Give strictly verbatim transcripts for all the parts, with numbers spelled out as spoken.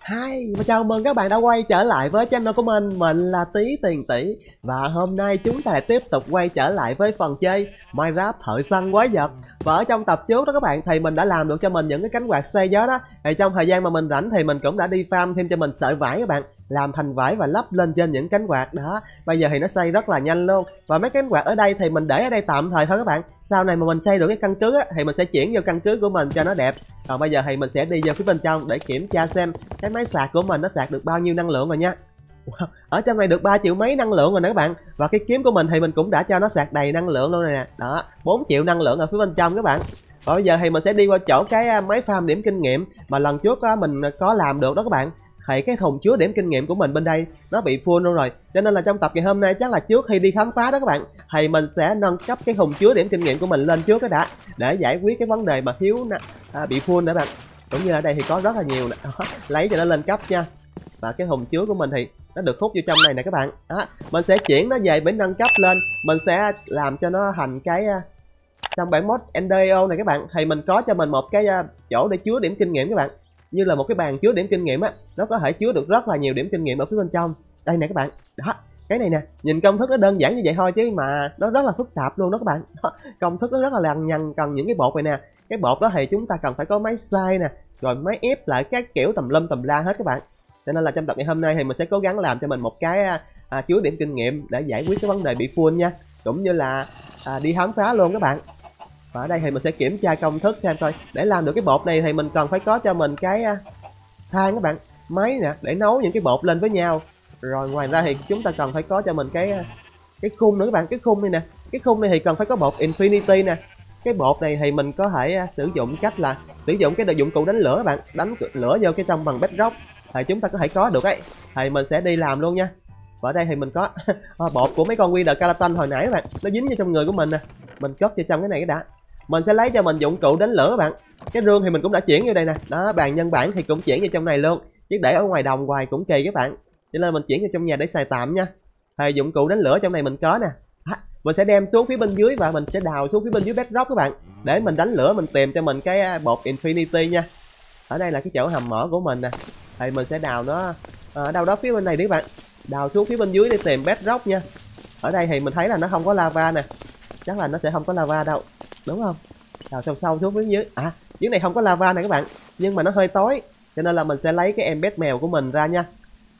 Hi, và chào mừng các bạn đã quay trở lại với channel của mình. Mình là Tí Tiền Tỷ. Và hôm nay chúng ta lại tiếp tục quay trở lại với phần chơi Minecraft thợ săn quái vật. Và ở trong tập trước đó các bạn, thì mình đã làm được cho mình những cái cánh quạt xoay gió đó. Thì trong thời gian mà mình rảnh thì mình cũng đã đi farm thêm cho mình sợi vải các bạn, làm thành vải và lắp lên trên những cánh quạt đó. Bây giờ thì nó xoay rất là nhanh luôn. Và mấy cánh quạt ở đây thì mình để ở đây tạm thời thôi các bạn. Sau này mà mình xây được cái căn cứ á, thì mình sẽ chuyển vô căn cứ của mình cho nó đẹp. Còn bây giờ thì mình sẽ đi vô phía bên trong để kiểm tra xem cái máy sạc của mình nó sạc được bao nhiêu năng lượng rồi nha. Wow, ở trong này được ba triệu mấy năng lượng rồi nè các bạn. Và cái kiếm của mình thì mình cũng đã cho nó sạc đầy năng lượng luôn rồi nè. Đó, bốn triệu năng lượng ở phía bên trong các bạn. Và bây giờ thì mình sẽ đi qua chỗ cái máy farm điểm kinh nghiệm mà lần trước á, mình có làm được đó các bạn. Thì cái thùng chứa điểm kinh nghiệm của mình bên đây nó bị full luôn rồi, cho nên là trong tập ngày hôm nay chắc là trước khi đi khám phá đó các bạn, thì mình sẽ nâng cấp cái thùng chứa điểm kinh nghiệm của mình lên trước cái đã, để giải quyết cái vấn đề mà thiếu à, bị full nữa bạn. Cũng như ở đây thì có rất là nhiều nè, lấy cho nó lên cấp nha. Và cái thùng chứa của mình thì nó được hút vô trong này nè các bạn. Đó, mình sẽ chuyển nó về để nâng cấp lên, mình sẽ làm cho nó thành cái trong bản mod en đê o này các bạn, thì mình có cho mình một cái chỗ để chứa điểm kinh nghiệm các bạn, như là một cái bàn chứa điểm kinh nghiệm á, nó có thể chứa được rất là nhiều điểm kinh nghiệm ở phía bên trong đây nè các bạn. Đó, cái này nè, nhìn công thức nó đơn giản như vậy thôi chứ mà nó rất là phức tạp luôn đó các bạn. Đó, công thức nó rất là lằng nhằng, cần những cái bột này nè. Cái bột đó thì chúng ta cần phải có máy xay nè, rồi máy ép lại các kiểu tùm lum tùm la hết các bạn. Cho nên là trong tập ngày hôm nay thì mình sẽ cố gắng làm cho mình một cái à, chứa điểm kinh nghiệm để giải quyết cái vấn đề bị full nha, cũng như là à, đi khám phá luôn các bạn. Và ở đây thì mình sẽ kiểm tra công thức xem thôi. Để làm được cái bột này thì mình cần phải có cho mình cái than các bạn, máy nè để nấu những cái bột lên với nhau. Rồi ngoài ra thì chúng ta cần phải có cho mình cái cái khung nữa các bạn. Cái khung này nè, cái khung này thì cần phải có bột Infinity nè. Cái bột này thì mình có thể sử dụng cách là sử dụng cái dụng cụ đánh lửa các bạn, đánh lửa vô cái trong bằng bedrock thì chúng ta có thể có được ấy. Thì mình sẽ đi làm luôn nha. Và ở đây thì mình có bột của mấy con Wither Skeleton hồi nãy các bạn, nó dính vô trong người của mình nè. Mình cất vô trong cái này cái đã. Mình sẽ lấy cho mình dụng cụ đánh lửa các bạn. Cái rương thì mình cũng đã chuyển vô đây nè. Đó, bàn nhân bản thì cũng chuyển vô trong này luôn, chứ để ở ngoài đồng hoài cũng kỳ các bạn, cho nên mình chuyển vô trong nhà để xài tạm nha. Thì dụng cụ đánh lửa trong này mình có nè. À, mình sẽ đem xuống phía bên dưới và mình sẽ đào xuống phía bên dưới bedrock các bạn, để mình đánh lửa, mình tìm cho mình cái bột Infinity nha. Ở đây là cái chỗ hầm mỏ của mình nè, thì mình sẽ đào nó ở đâu đó phía bên này đi các bạn, đào xuống phía bên dưới để tìm bedrock nha. Ở đây thì mình thấy là nó không có lava nè, chắc là nó sẽ không có lava đâu, đúng không? Đào sâu sâu xuống phía dưới. À, dưới này không có lava này các bạn, nhưng mà nó hơi tối, cho nên là mình sẽ lấy cái embed mèo của mình ra nha.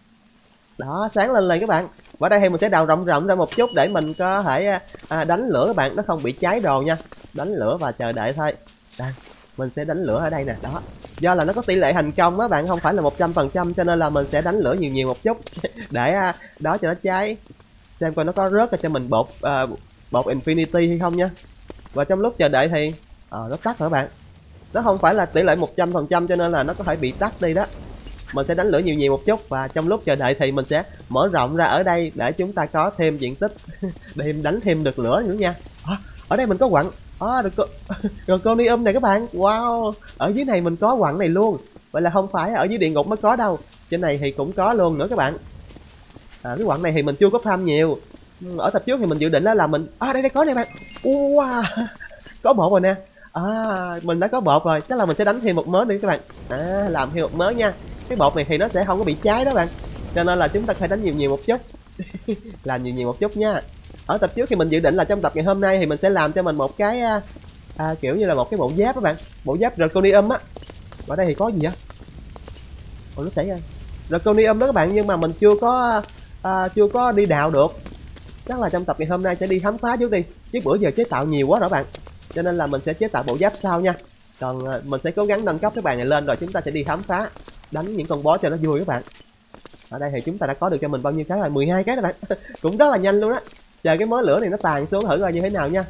Đó, sáng lên lên các bạn. Và ở đây thì mình sẽ đào rộng rộng ra một chút để mình có thể à, đánh lửa các bạn, nó không bị cháy đồ nha. Đánh lửa và chờ đợi thôi. Đây, mình sẽ đánh lửa ở đây nè. Đó, do là nó có tỷ lệ thành công á bạn, không phải là một trăm phần trăm, cho nên là mình sẽ đánh lửa nhiều nhiều một chút để à, đó cho nó cháy. Xem coi nó có rớt cho mình bột à, bột Infinity hay không nha. Và trong lúc chờ đợi thì à, nó tắt rồi các bạn. Nó không phải là tỷ lệ một trăm phần trăm, cho nên là nó có thể bị tắt đi đó. Mình sẽ đánh lửa nhiều nhiều một chút, và trong lúc chờ đợi thì mình sẽ mở rộng ra ở đây để chúng ta có thêm diện tích để đánh thêm được lửa nữa nha. À, ở đây mình có quặng à, được Draconium này các bạn. Wow, ở dưới này mình có quặng này luôn. Vậy là không phải ở dưới địa ngục mới có đâu, trên này thì cũng có luôn nữa các bạn. À, cái quặng này thì mình chưa có farm nhiều. Ở tập trước thì mình dự định đó là mình à đây đây có nè bạn. Wow, có bột rồi nè. À, mình đã có bột rồi, chắc là mình sẽ đánh thêm một mớ nữa các bạn. À, làm thêm một mớ nha. Cái bột này thì nó sẽ không có bị cháy đó bạn, cho nên là chúng ta phải đánh nhiều nhiều một chút làm nhiều nhiều một chút nha. Ở tập trước thì mình dự định là trong tập ngày hôm nay thì mình sẽ làm cho mình một cái à, kiểu như là một cái bộ giáp các bạn, bộ giáp Draconium á. Ở đây thì có gì á? Ủa, nó xảy ra Draconium đó các bạn, nhưng mà mình chưa có à, chưa có đi đào được. Chắc là trong tập ngày hôm nay sẽ đi khám phá trước đi, chứ bữa giờ chế tạo nhiều quá rồi bạn, cho nên là mình sẽ chế tạo bộ giáp sau nha. Còn à, mình sẽ cố gắng nâng cấp cái bàn này lên rồi chúng ta sẽ đi khám phá, đánh những con boss cho nó vui các bạn. Ở đây thì chúng ta đã có được cho mình bao nhiêu cái rồi? mười hai cái các bạn. Cũng rất là nhanh luôn á. Chờ cái mớ lửa này nó tàn xuống thử coi như thế nào nha.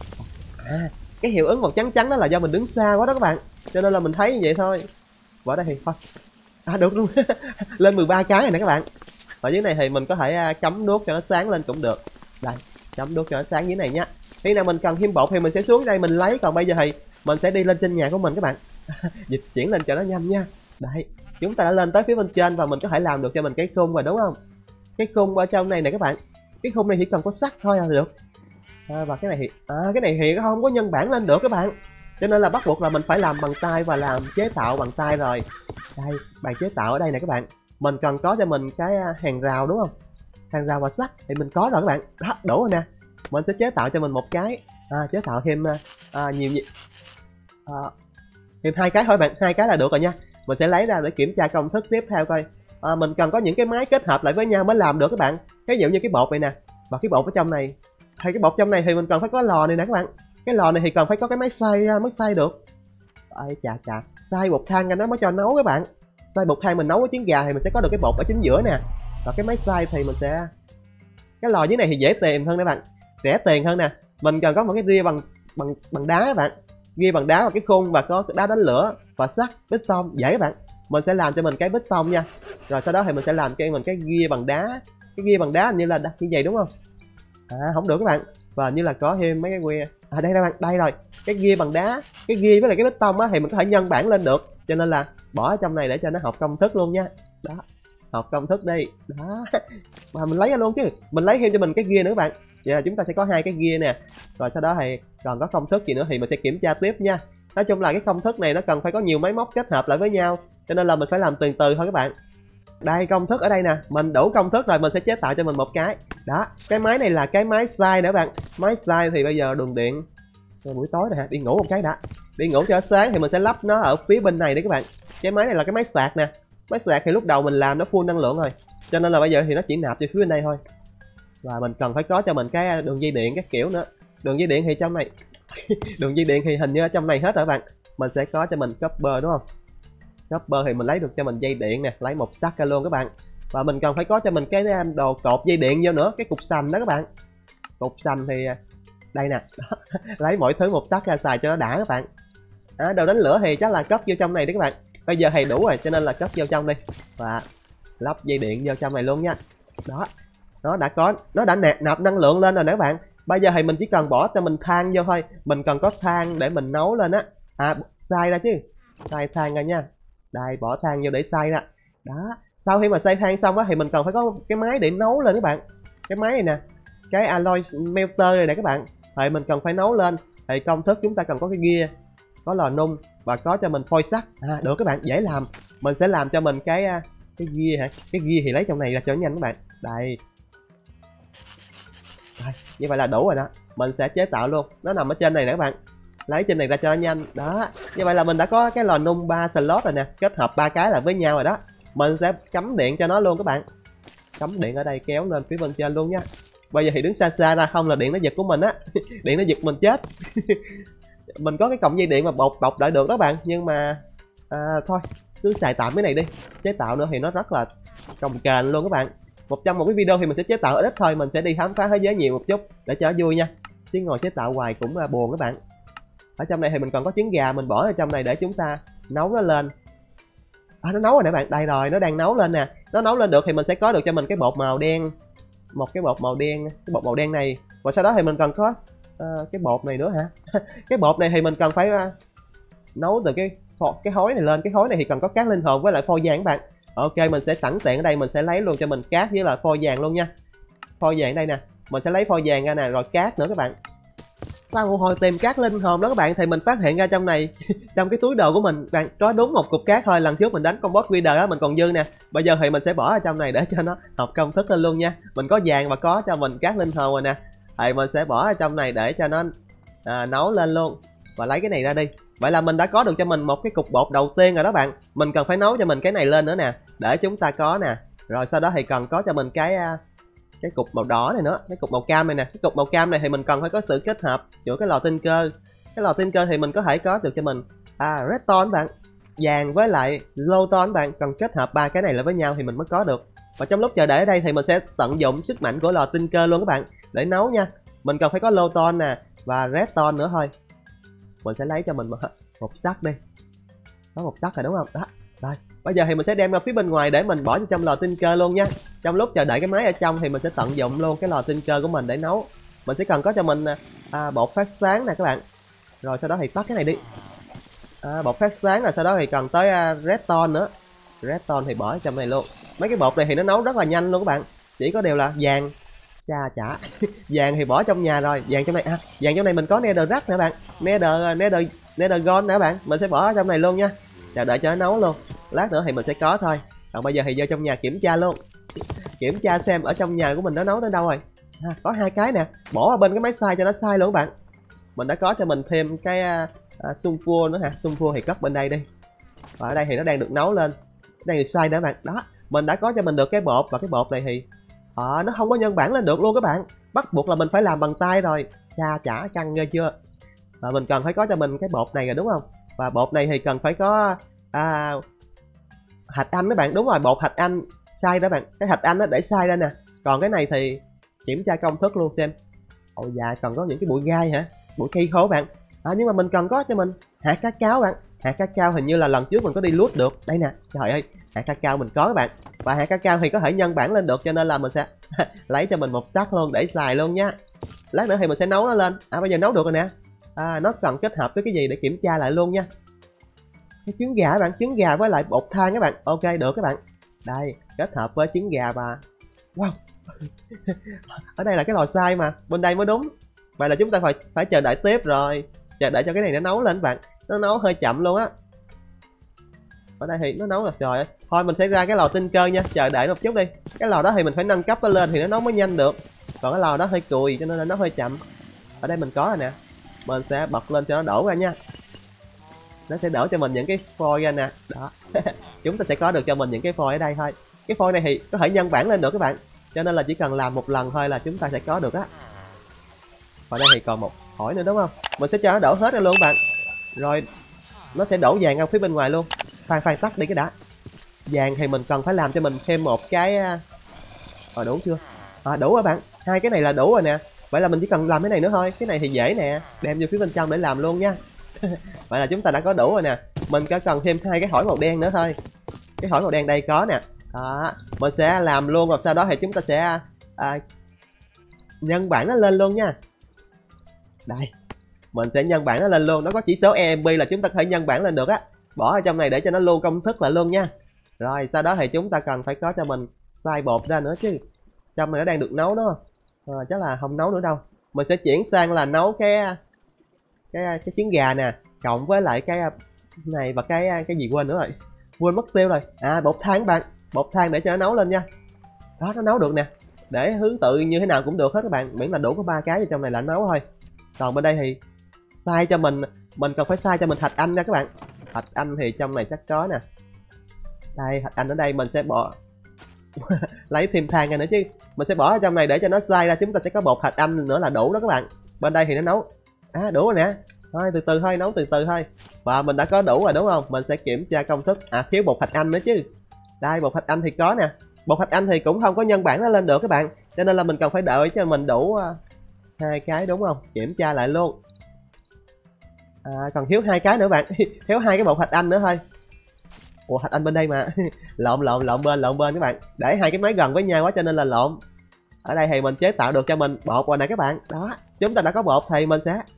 À, cái hiệu ứng màu trắng trắng đó là do mình đứng xa quá đó các bạn, cho nên là mình thấy như vậy thôi. Và ở đây thì thôi à được luôn lên mười ba cái này nè các bạn. Ở dưới này thì mình có thể cắm đuốc cho nó sáng lên cũng được. Đây, cắm đuốc cho nó sáng dưới này nhá. Khi nào mình cần thêm bột thì mình sẽ xuống đây mình lấy, còn bây giờ thì mình sẽ đi lên trên nhà của mình các bạn. Dịch chuyển lên cho nó nhanh nha. Đây, chúng ta đã lên tới phía bên trên và mình có thể làm được cho mình cái khung rồi đúng không? Cái khung ở trong này nè các bạn. Cái khung này chỉ cần có sắt thôi là được. À, và cái này thì à, cái này thì không có nhân bản lên được các bạn. cho nên là bắt buộc là mình phải làm bằng tay và làm chế tạo bằng tay rồi. Đây, bàn chế tạo ở đây nè các bạn. Mình cần có cho mình cái hàng rào đúng không? Hàng rào và sắt thì mình có rồi các bạn. Đó, đủ rồi nè. Mình sẽ chế tạo cho mình một cái, à, chế tạo thêm à, nhiều nhiều à, thêm hai cái thôi bạn, hai cái là được rồi nha. Mình sẽ lấy ra để kiểm tra công thức tiếp theo coi. À, mình cần có những cái máy kết hợp lại với nhau mới làm được các bạn. Ví dụ như cái bột này nè, và cái bột ở trong này. Hay cái bột trong này thì mình cần phải có lò này nè các bạn. Cái lò này thì cần phải có cái máy xay mới xay được. Ây chà chà, xay bột than ra nó mới cho nấu các bạn. Xay bột than mình nấu với trứng gà thì mình sẽ có được cái bột ở chính giữa nè. Và cái máy xay thì mình sẽ, cái lò dưới này thì dễ tìm hơn các bạn, rẻ tiền hơn nè. Mình cần có một cái ria bằng bằng bằng đá các bạn, ria bằng đá và cái khung và có đá đánh lửa và sắt bê tông dễ các bạn. Mình sẽ làm cho mình cái bê tông nha. Rồi sau đó thì mình sẽ làm cho mình cái ria bằng đá. Cái ria bằng đá như là như vậy đúng không? À không được các bạn. Và như là có thêm mấy cái que. À đây các bạn, đây rồi. Cái ria bằng đá, cái ria với lại cái bê tông á thì mình có thể nhân bản lên được. Cho nên là bỏ ở trong này để cho nó học công thức luôn nha. Đó. Học công thức đi. Đó. Mà mình lấy ra luôn chứ. Mình lấy thêm cho mình cái ria nữa các bạn. Vậy là chúng ta sẽ có hai cái ria nè. Rồi sau đó thì còn có công thức gì nữa thì mình sẽ kiểm tra tiếp nha. Nói chung là cái công thức này nó cần phải có nhiều máy móc kết hợp lại với nhau. Cho nên là mình phải làm từ từ thôi các bạn. Đây công thức ở đây nè. Mình đủ công thức rồi mình sẽ chế tạo cho mình một cái. Đó. Cái máy này là cái máy xay nữa bạn. Máy xay thì bây giờ đường điện buổi tối này, đi ngủ một cái đã. Đi ngủ cho sáng thì mình sẽ lắp nó ở phía bên này đấy các bạn. Cái máy này là cái máy sạc nè. Máy sạc thì lúc đầu mình làm nó full năng lượng rồi. Cho nên là bây giờ thì nó chỉ nạp cho phía bên đây thôi. Và mình cần phải có cho mình cái đường dây điện các kiểu nữa. Đường dây điện thì trong này đường dây điện thì hình như ở trong này hết rồi các bạn. Mình sẽ có cho mình copper đúng không? Copper thì mình lấy được cho mình dây điện nè, lấy một tắc ra luôn các bạn. Và mình cần phải có cho mình cái đồ cột dây điện vô nữa, cái cục sành đó các bạn. Cục sành thì đây nè. Lấy mỗi thứ một tắc ra xài cho nó đã các bạn. À, đồ đánh lửa thì chắc là cất vô trong này đấy các bạn. Bây giờ thì đủ rồi cho nên là cất vô trong đi. Và lắp dây điện vô trong này luôn nha. Đó. Nó đã có, nó đã nạp, nạp năng lượng lên rồi nè các bạn. Bây giờ thì mình chỉ cần bỏ cho mình than vô thôi. Mình cần có than để mình nấu lên á. À xay ra chứ. Xay than ra nha. Đây bỏ than vô để xay ra. Đó. Sau khi mà xay than xong á thì mình cần phải có cái máy để nấu lên các bạn. Cái máy này nè. Cái alloy melter này nè các bạn. Thì mình cần phải nấu lên. Thì công thức chúng ta cần có cái gear, có lò nung và có cho mình phôi sắt. À được các bạn, dễ làm. Mình sẽ làm cho mình cái cái gear hả? Cái gear thì lấy trong này ra cho nhanh các bạn. Đây. Đây, như vậy là đủ rồi đó. Mình sẽ chế tạo luôn. Nó nằm ở trên này nè các bạn. Lấy trên này ra cho nó nhanh. Đó. Như vậy là mình đã có cái lò nung ba slot rồi nè. Kết hợp ba cái là với nhau rồi đó. Mình sẽ cắm điện cho nó luôn các bạn. Cắm điện ở đây kéo lên phía bên trên luôn nha. Bây giờ thì đứng xa xa ra không là điện nó giật của mình á. Điện nó giật mình chết. Mình có cái cọng dây điện mà bọc bọc lại được đó bạn. Nhưng mà à, thôi cứ xài tạm cái này đi. Chế tạo nữa thì nó rất là cồng kềnh luôn các bạn. Một trong một cái video thì mình sẽ chế tạo ít thôi. Mình sẽ đi khám phá thế giới nhiều một chút để cho nó vui nha. Chứ ngồi chế tạo hoài cũng là buồn các bạn. Ở trong này thì mình còn có trứng gà. Mình bỏ ở trong này để chúng ta nấu nó lên. À, nó nấu rồi nè bạn. Đây rồi, nó đang nấu lên nè. Nó nấu lên được thì mình sẽ có được cho mình cái bột màu đen. Một cái bột màu đen. Cái bột màu đen này. Và sau đó thì mình cần có uh, cái bột này nữa hả. Cái bột này thì mình cần phải uh, nấu từ cái cái khối này lên. Cái khối này thì cần có cát linh hồn với lại phôi vàng các bạn. Ok, mình sẽ sẵn tiện ở đây mình sẽ lấy luôn cho mình cát với là phôi vàng luôn nha. Phôi vàng đây nè. Mình sẽ lấy phôi vàng ra nè, rồi cát nữa các bạn. Sau một hồi tìm cát linh hồn đó các bạn thì mình phát hiện ra trong này trong cái túi đồ của mình bạn có đúng một cục cát thôi. Lần trước mình đánh con boss leader đó mình còn dư nè. Bây giờ thì mình sẽ bỏ ở trong này để cho nó học công thức lên luôn nha. Mình có vàng và có cho mình cát linh hồn rồi nè. Thì mình sẽ bỏ ở trong này để cho nó à, nấu lên luôn. Và lấy cái này ra đi. Vậy là mình đã có được cho mình một cái cục bột đầu tiên rồi đó bạn. Mình cần phải nấu cho mình cái này lên nữa nè. Để chúng ta có nè. Rồi sau đó thì cần có cho mình cái cái cục màu đỏ này nữa. Cái cục màu cam này nè. Cái cục màu cam này thì mình cần phải có sự kết hợp giữa cái lò tinh cơ. Cái lò tinh cơ thì mình có thể có được cho mình à, redstone bạn. Vàng với lại lowstone bạn. Cần kết hợp ba cái này lại với nhau thì mình mới có được. Và trong lúc chờ đợi ở đây thì mình sẽ tận dụng sức mạnh của lò tinh cơ luôn các bạn. Để nấu nha. Mình cần phải có lowstone nè. Và redstone nữa thôi. Mình sẽ lấy cho mình một, một stack đi. Có một stack rồi đúng không? Đó. Rồi. Bây giờ thì mình sẽ đem ra phía bên ngoài để mình bỏ vào trong lò tinh cơ luôn nha. Trong lúc chờ đợi cái máy ở trong thì mình sẽ tận dụng luôn cái lò tinh cơ của mình để nấu. Mình sẽ cần có cho mình à, bột phát sáng nè các bạn. Rồi sau đó thì tắt cái này đi. À, bột phát sáng rồi sau đó thì cần tới uh, redstone nữa. Redstone thì bỏ ở trong này luôn. Mấy cái bột này thì nó nấu rất là nhanh luôn các bạn. Chỉ có điều là vàng. Chà chả. Vàng thì bỏ trong nhà rồi. Vàng trong này à, vàng trong này mình có netherrack nè bạn. Nether nether Nethergon nè các bạn, mình sẽ bỏ ở trong này luôn nha, chờ đợi cho nó nấu luôn, lát nữa thì mình sẽ có thôi. Còn bây giờ thì vô trong nhà kiểm tra luôn, kiểm tra xem ở trong nhà của mình nó nấu tới đâu rồi. À, có hai cái nè, bỏ ở bên cái máy xay cho nó xay luôn các bạn. Mình đã có cho mình thêm cái à, à, sulfur nữa hả, sulfur thì cất bên đây đi. Và ở đây thì nó đang được nấu lên, đang được xay nữa các bạn. Đó, mình đã có cho mình được cái bột, và cái bột này thì à, nó không có nhân bản lên được luôn các bạn, bắt buộc là mình phải làm bằng tay rồi. Cha chả căng ghê chưa. Và mình cần phải có cho mình cái bột này rồi đúng không, và bột này thì cần phải có à, hạt anh các bạn. Đúng rồi, bột hạt anh xay đó bạn, cái hạt anh nó để xay ra nè. Còn cái này thì kiểm tra công thức luôn xem. Ồ dạ, còn có những cái bụi gai hả, bụi cây khô bạn. À, nhưng mà mình cần có cho mình hạt cacao bạn. Hạt cacao hình như là lần trước mình có đi lút được đây nè, trời ơi, hạt cacao mình có các bạn. Và hạt cacao thì có thể nhân bản lên được, cho nên là mình sẽ lấy cho mình một tắc luôn để xài luôn nha. Lát nữa thì mình sẽ nấu nó lên. À, bây giờ nấu được rồi nè. À, nó cần kết hợp với cái gì để kiểm tra lại luôn nha. Cái trứng gà các bạn, trứng gà với lại bột than các bạn. Ok, được các bạn. Đây, kết hợp với trứng gà và wow. Ở đây là cái lò xay mà, bên đây mới đúng. Vậy là chúng ta phải phải chờ đợi tiếp rồi, chờ đợi cho cái này nó nấu lên các bạn. Nó nấu hơi chậm luôn á. Ở đây thì nó nấu rồi, trời ơi. Thôi mình sẽ ra cái lò tinh cơ nha, chờ đợi một chút đi. Cái lò đó thì mình phải nâng cấp nó lên thì nó nấu mới nhanh được. Còn cái lò đó hơi cùi cho nên là nó hơi chậm. Ở đây mình có rồi nè, mình sẽ bật lên cho nó đổ ra nha. Nó sẽ đổ cho mình những cái phôi ra nè. Đó. Chúng ta sẽ có được cho mình những cái phôi ở đây thôi. Cái phôi này thì có thể nhân bản lên được các bạn, cho nên là chỉ cần làm một lần thôi là chúng ta sẽ có được á. Và đây thì còn một hỏi nữa đúng không, mình sẽ cho nó đổ hết ra luôn các bạn. Rồi nó sẽ đổ vàng ở phía bên ngoài luôn. Khoan khoan tắt đi cái đã. Vàng thì mình cần phải làm cho mình thêm một cái. Rồi đủ chưa? À, đủ rồi bạn, hai cái này là đủ rồi nè. Vậy là mình chỉ cần làm cái này nữa thôi. Cái này thì dễ nè, đem vô phía bên trong để làm luôn nha. Vậy là chúng ta đã có đủ rồi nè. Mình có cần thêm hai cái hỏi màu đen nữa thôi. Cái hỏi màu đen đây có nè. Đó, mình sẽ làm luôn, rồi sau đó thì chúng ta sẽ à, nhân bản nó lên luôn nha. Đây, mình sẽ nhân bản nó lên luôn. Nó có chỉ số e em pê là chúng ta có thể nhân bản lên được á. Bỏ ở trong này để cho nó lưu công thức lại luôn nha. Rồi sau đó thì chúng ta cần phải có cho mình xay bột ra nữa chứ. Trong này nó đang được nấu đó. À, chắc là không nấu nữa đâu. Mình sẽ chuyển sang là nấu cái cái cái trứng gà nè, cộng với lại cái này và cái cái gì quên nữa rồi, quên mất tiêu rồi. À, bột than các bạn, bột than để cho nó nấu lên nha. Đó, nó nấu được nè, để hướng tự như thế nào cũng được hết các bạn, miễn là đủ có ba cái ở trong này là nấu thôi. Còn bên đây thì xay cho mình mình cần phải xay cho mình thạch anh nha các bạn. Thạch anh thì trong này chắc có nè. Đây, thạch anh ở đây mình sẽ bỏ lấy thêm than ra nữa chứ. Mình sẽ bỏ ở trong này để cho nó xay ra, chúng ta sẽ có bột thạch anh nữa là đủ đó các bạn. Bên đây thì nó nấu. À, đủ rồi nè. Thôi từ từ thôi, nấu từ từ thôi. Và mình đã có đủ rồi đúng không? Mình sẽ kiểm tra công thức. À, thiếu bột thạch anh nữa chứ. Đây, bột thạch anh thì có nè. Bột thạch anh thì cũng không có nhân bản nó lên được các bạn, cho nên là mình cần phải đợi cho mình đủ uh, hai cái đúng không? Kiểm tra lại luôn. À, còn thiếu hai cái nữa bạn. Thiếu hai cái bột thạch anh nữa thôi. Ủa, thạch anh bên đây mà. lộn lộn lộn bên lộn bên các bạn, để hai cái máy gần với nhau quá cho nên là lộn. Ở đây thì mình chế tạo được cho mình bột rồi nè các bạn. Đó, chúng ta đã có bột thì mình sẽ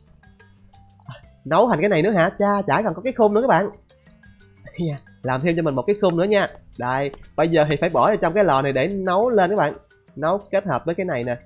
nấu thành cái này nữa hả? Cha, chả còn có cái khung nữa các bạn. Yeah, làm thêm cho mình một cái khung nữa nha. Đây, bây giờ thì phải bỏ vào trong cái lò này để nấu lên các bạn. Nấu kết hợp với cái này nè.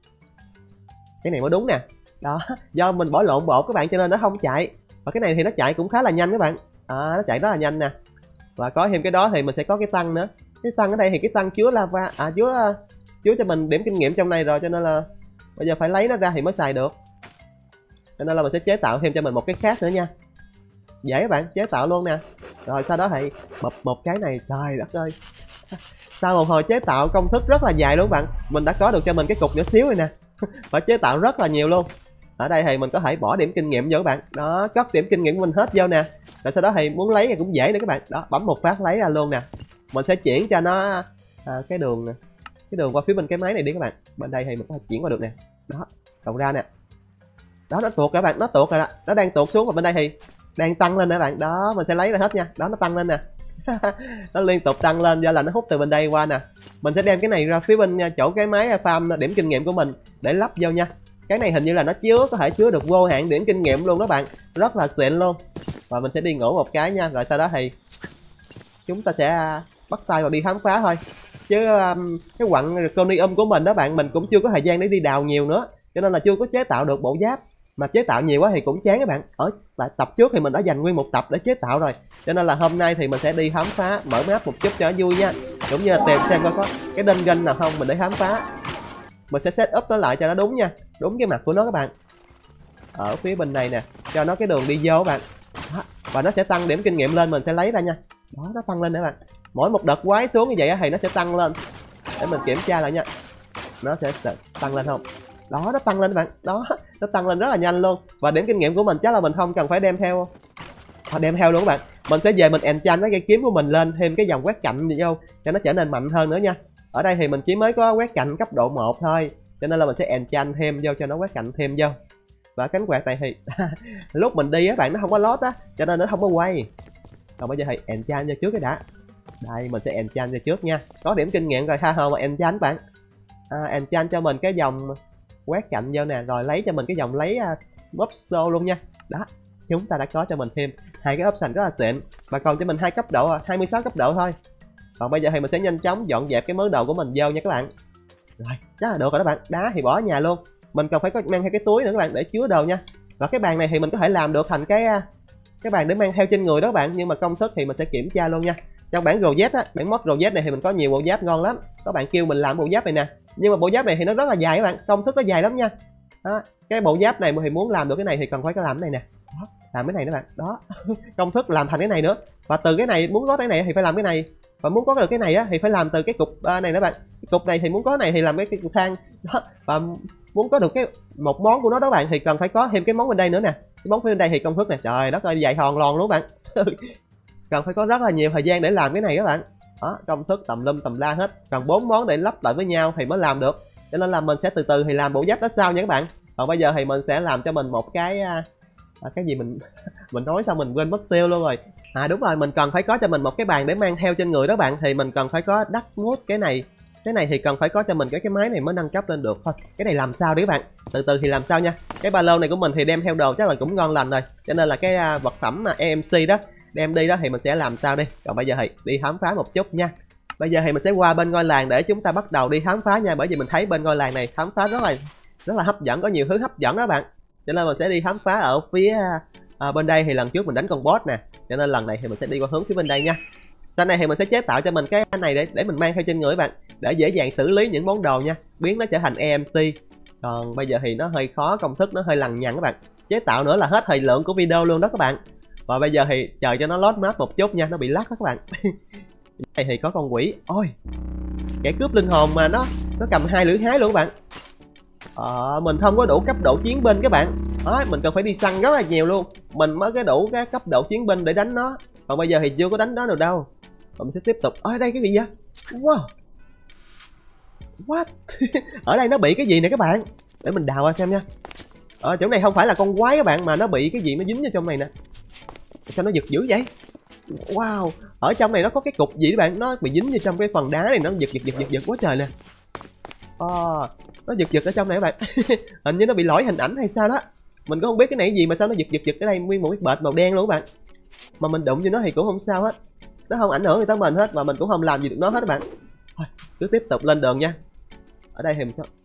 Cái này mới đúng nè. Đó, do mình bỏ lộn bột các bạn cho nên nó không chạy. Và cái này thì nó chạy cũng khá là nhanh các bạn. À, nó chạy rất là nhanh nè. Và có thêm cái đó thì mình sẽ có cái tăng nữa. Cái tăng ở đây thì cái tăng chứa lava, à chứa chứa cho mình điểm kinh nghiệm trong này rồi, cho nên là bây giờ phải lấy nó ra thì mới xài được. Cho nên là mình sẽ chế tạo thêm cho mình một cái khác nữa nha. Dễ các bạn, chế tạo luôn nè. Rồi sau đó thì bập một cái này, trời đất ơi. Sau một hồi chế tạo công thức rất là dài luôn các bạn, mình đã có được cho mình cái cục nhỏ xíu này nè. Phải chế tạo rất là nhiều luôn. Ở đây thì mình có thể bỏ điểm kinh nghiệm vô các bạn. Đó, cất điểm kinh nghiệm của mình hết vô nè. Rồi sau đó thì muốn lấy thì cũng dễ nữa các bạn. Đó, bấm một phát lấy ra luôn nè. Mình sẽ chuyển cho nó à, cái đường cái đường qua phía bên cái máy này đi các bạn. Bên đây thì mình có thể chuyển qua được nè. Đó, cộng ra nè. Đó, nó tuột các bạn, nó tuột rồi đó. Nó đang tuột xuống, và bên đây thì đang tăng lên nè bạn. Đó, mình sẽ lấy ra hết nha. Đó, nó tăng lên nè. Nó liên tục tăng lên do là nó hút từ bên đây qua nè. Mình sẽ đem cái này ra phía bên chỗ cái máy farm điểm kinh nghiệm của mình để lắp vô nha. Cái này hình như là nó chứa có thể chứa được vô hạn điểm kinh nghiệm luôn đó bạn, rất là xịn luôn. Và mình sẽ đi ngủ một cái nha, rồi sau đó thì chúng ta sẽ bắt tay vào đi khám phá thôi. Chứ um, cái quặng zirconium của mình đó bạn, mình cũng chưa có thời gian để đi đào nhiều nữa, cho nên là chưa có chế tạo được bộ giáp. mà chế tạo nhiều quá thì cũng chán các bạn. Ở tại tập trước thì mình đã dành nguyên một tập để chế tạo rồi, cho nên là hôm nay thì mình sẽ đi khám phá mở map một chút cho nó vui nha, cũng như là tìm xem coi có cái dungeon nào không mình để khám phá. Mình sẽ set up nó lại cho nó đúng nha, đúng cái mặt của nó các bạn. Ở phía bên này nè, cho nó cái đường đi vô các bạn. Đó. Và nó sẽ tăng điểm kinh nghiệm lên, mình sẽ lấy ra nha. Đó, nó tăng lên nữa các bạn. Mỗi một đợt quái xuống như vậy thì nó sẽ tăng lên. Để mình kiểm tra lại nha. Nó sẽ tăng lên không? Đó, nó tăng lên các bạn. Đó, nó tăng lên rất là nhanh luôn. Và điểm kinh nghiệm của mình chắc là mình không cần phải đem theo. À, đem theo luôn các bạn. Mình sẽ về mình enchant cái cây kiếm của mình lên thêm cái dòng quét cạnh gì vô cho nó trở nên mạnh hơn nữa nha. Ở đây thì mình chỉ mới có quét cạnh cấp độ một thôi, cho nên là mình sẽ enchant thêm vô cho nó quét cạnh thêm vô. Và cánh quạt này thì lúc mình đi á bạn, nó không có lót á, cho nên nó không có quay. Còn bây giờ thì enchant vô trước cái đã. Đây mình sẽ enchant vô trước nha. Có điểm kinh nghiệm rồi tha hồ mà enchant bạn. À, enchant cho mình cái dòng quét cạnh vô nè, rồi lấy cho mình cái dòng lấy uh, mob soul luôn nha. Đó, chúng ta đã có cho mình thêm hai cái option rất là xịn, và còn cho mình hai cấp độ, hai mươi sáu cấp độ thôi. Còn bây giờ thì mình sẽ nhanh chóng dọn dẹp cái mớ đồ của mình vô nha các bạn. Rồi, chắc là được rồi đó bạn. Đá thì bỏ ở nhà luôn. Mình còn phải có mang theo cái túi nữa các bạn để chứa đồ nha. Và cái bàn này thì mình có thể làm được thành cái cái bàn để mang theo trên người đó các bạn, nhưng mà công thức thì mình sẽ kiểm tra luôn nha. Trong bản Rosette á, bản mod Rosette này thì mình có nhiều bộ giáp ngon lắm. Các bạn kêu mình làm bộ giáp này nè, nhưng mà bộ giáp này thì nó rất là dài các bạn, công thức nó dài lắm nha. Đó, cái bộ giáp này thì muốn làm được cái này thì cần phải có làm cái này nè. Đó, làm cái này nữa bạn. Đó, công thức làm thành cái này nữa. Và từ cái này muốn có cái này thì phải làm cái này. Và muốn có được cái này á thì phải làm từ cái cục uh, này nữa bạn. Cái cục này thì muốn có cái này thì làm cái, cái cục than. Đó, và muốn có được cái một món của nó đó bạn thì cần phải có thêm cái món bên đây nữa nè. Cái món bên đây thì công thức nè, trời đất ơi dài hòn lòn luôn bạn. Cần phải có rất là nhiều thời gian để làm cái này các bạn. Đó, công thức tầm lum tầm la hết, cần bốn món để lắp lại với nhau thì mới làm được. Cho nên là mình sẽ từ từ thì làm bộ giáp đó sau nha các bạn. Còn bây giờ thì mình sẽ làm cho mình một cái à, cái gì mình mình nói xong mình quên mất tiêu luôn rồi. À đúng rồi, mình cần phải có cho mình một cái bàn để mang theo trên người đó bạn, thì mình cần phải có đắt mút cái này. Cái này thì cần phải có cho mình cái cái máy này mới nâng cấp lên được thôi. Cái này làm sao đấy các bạn, từ từ thì làm sao nha. Cái ba lô này của mình thì đem theo đồ chắc là cũng ngon lành rồi, cho nên là cái vật phẩm mà e em xê đó đem đi đó thì mình sẽ làm sao đi. Còn bây giờ thì đi khám phá một chút nha. Bây giờ thì mình sẽ qua bên ngôi làng để chúng ta bắt đầu đi khám phá nha, bởi vì mình thấy bên ngôi làng này khám phá rất là rất là hấp dẫn, có nhiều thứ hấp dẫn đó bạn. Cho nên mình sẽ đi khám phá ở phía à, bên đây thì lần trước mình đánh con boss nè, cho nên lần này thì mình sẽ đi qua hướng phía bên đây nha. Sau này thì mình sẽ chế tạo cho mình cái này để để mình mang theo trên người các bạn, để dễ dàng xử lý những món đồ nha, biến nó trở thành e em xê. Còn bây giờ thì nó hơi khó, công thức nó hơi lằng nhằng các bạn, chế tạo nữa là hết thời lượng của video luôn đó các bạn. Và bây giờ thì chờ cho nó load map một chút nha, nó bị lắc đó các bạn. Đây thì có con quỷ, ôi kẻ cướp linh hồn mà nó nó cầm hai lưỡi hái luôn các bạn. Ờ, mình không có đủ cấp độ chiến binh các bạn. Đó, mình cần phải đi săn rất là nhiều luôn, mình mới có đủ cái cấp độ chiến binh để đánh nó. Còn bây giờ thì chưa có đánh nó được đâu. Và mình sẽ tiếp tục. Ở đây cái gì vậy? Wow, what? Ở đây nó bị cái gì nè các bạn, để mình đào ra xem nha. Ở chỗ này không phải là con quái các bạn, mà nó bị cái gì nó dính vào trong này nè. Sao nó giật dữ vậy? Wow, ở trong này nó có cái cục gì các bạn, nó bị dính vào trong cái phần đá này, nó giật giật giật giật giật quá trời nè. Ờ, nó giật giật ở trong này các bạn. Hình như nó bị lỗi hình ảnh hay sao đó, mình cũng không biết cái này cái gì mà sao nó giật giật giật ở đây, nguyên một cái bệt màu đen luôn các bạn. Mà mình đụng vô nó thì cũng không sao hết, nó không ảnh hưởng gì tới mình hết, và mình cũng không làm gì được nó hết các bạn. Thôi cứ tiếp tục lên đường nha. Ở đây thì mình có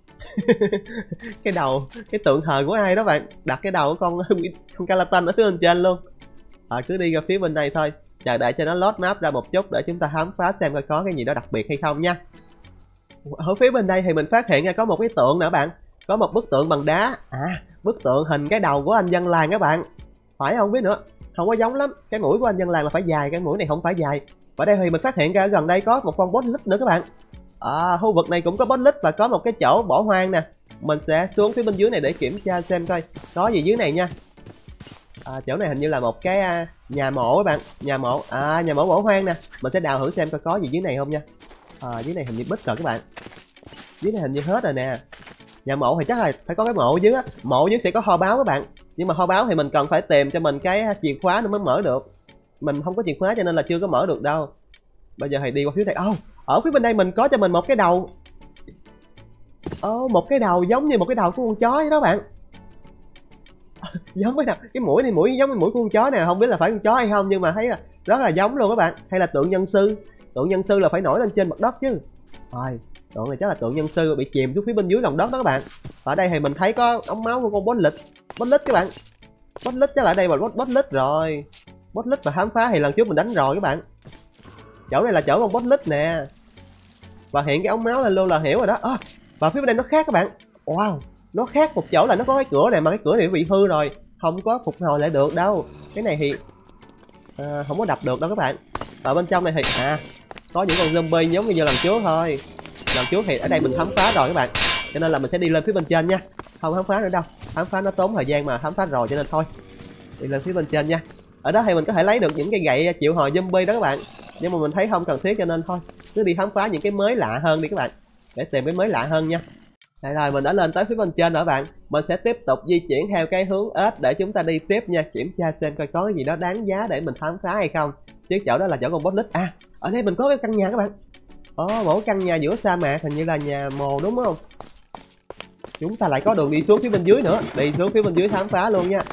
cái đầu, cái tượng thờ của ai đó bạn, đặt cái đầu của con con Calaton ở phía bên trên luôn. À, cứ đi ra phía bên đây thôi, chờ đợi cho nó load map ra một chút để chúng ta khám phá xem coi có cái gì đó đặc biệt hay không nha. Ở phía bên đây thì mình phát hiện ra có một cái tượng nữa bạn, có một bức tượng bằng đá. À, bức tượng hình cái đầu của anh dân làng các bạn, phải không biết nữa, không có giống lắm. Cái mũi của anh dân làng là phải dài, cái mũi này không phải dài. Ở đây thì mình phát hiện ra gần đây có một con boss lít nữa các bạn. À, khu vực này cũng có boss lít và có một cái chỗ bỏ hoang nè. Mình sẽ xuống phía bên dưới này để kiểm tra xem coi có gì dưới này nha. À, chỗ này hình như là một cái uh, nhà mộ các bạn, nhà mộ, à nhà mộ bỏ hoang nè. Mình sẽ đào thử xem coi có gì dưới này không nha. À, dưới này hình như bích rồi các bạn, dưới này hình như hết rồi nè. Nhà mộ thì chắc là phải có cái mộ dưới á, mộ dưới sẽ có kho báu các bạn, nhưng mà kho báu thì mình cần phải tìm cho mình cái chìa khóa nó mới mở được. Mình không có chìa khóa cho nên là chưa có mở được đâu. Bây giờ thì đi qua phía đây. Ô, oh, ở phía bên đây mình có cho mình một cái đầu. Ồ, oh, một cái đầu giống như một cái đầu của con chó vậy đó bạn. Giống với nào, cái mũi này mũi giống với mũi của con chó nè, không biết là phải con chó hay không, nhưng mà thấy là rất là giống luôn các bạn. Hay là tượng nhân sư, tượng nhân sư là phải nổi lên trên mặt đất chứ. Rồi, Đoạn này chắc là tượng nhân sư bị chìm xuống phía bên dưới lòng đất đó các bạn. Ở đây thì mình thấy có ống máu của con boss lịch. Boss lịch các bạn. Boss lịch chắc là ở đây mà boss, boss lịch rồi. Boss lịch và khám phá thì lần trước mình đánh rồi các bạn. Chỗ này là chỗ con boss lịch nè. Và hiện cái ống máu lên luôn là hiểu rồi đó. À, và phía bên đây nó khác các bạn. Wow, nó khác một chỗ là nó có cái cửa này mà cái cửa này bị hư rồi, không có phục hồi lại được đâu. Cái này thì à, không có đập được đâu các bạn. Ở bên trong này thì à có những con zombie giống như lần trước thôi. Lần trước thì ở đây mình khám phá rồi các bạn, cho nên là mình sẽ đi lên phía bên trên nha. Không khám phá nữa đâu, khám phá nó tốn thời gian mà khám phá rồi, cho nên thôi đi lên phía bên trên nha. Ở đó thì mình có thể lấy được những cái gậy triệu hồi zombie đó các bạn, nhưng mà mình thấy không cần thiết cho nên thôi cứ đi khám phá những cái mới lạ hơn đi các bạn, để tìm cái mới lạ hơn nha. Đây rồi, mình đã lên tới phía bên trên rồi các bạn. Mình sẽ tiếp tục di chuyển theo cái hướng ếch để chúng ta đi tiếp nha, kiểm tra xem coi có cái gì đó đáng giá để mình khám phá hay không. Chứ chỗ đó là chỗ con boss lịch. À, ở đây mình có cái căn nhà các bạn. Ồ, một căn nhà giữa sa mạc, hình như là nhà mồ đúng không? Chúng ta lại có đường đi xuống phía bên dưới nữa, đi xuống phía bên dưới khám phá luôn nha.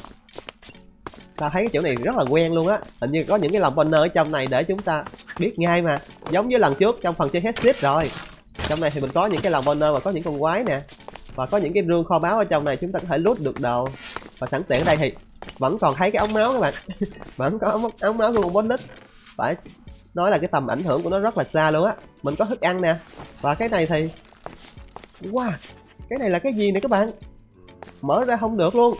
Ta thấy cái chỗ này rất là quen luôn á, hình như có những cái lòng banner ở trong này để chúng ta biết ngay mà, giống như lần trước trong phần chơi headset rồi. Trong này thì mình có những cái lòng banner và có những con quái nè, và có những cái rương kho báu ở trong này, chúng ta có thể loot được đồ. Và sẵn tiện ở đây thì vẫn còn thấy cái ống máu các bạn. Vẫn có ống, ống máu của con boss lịch. Phải nói là cái tầm ảnh hưởng của nó rất là xa luôn á. Mình có thức ăn nè, và cái này thì wow, cái này là cái gì nè các bạn, mở ra không được luôn.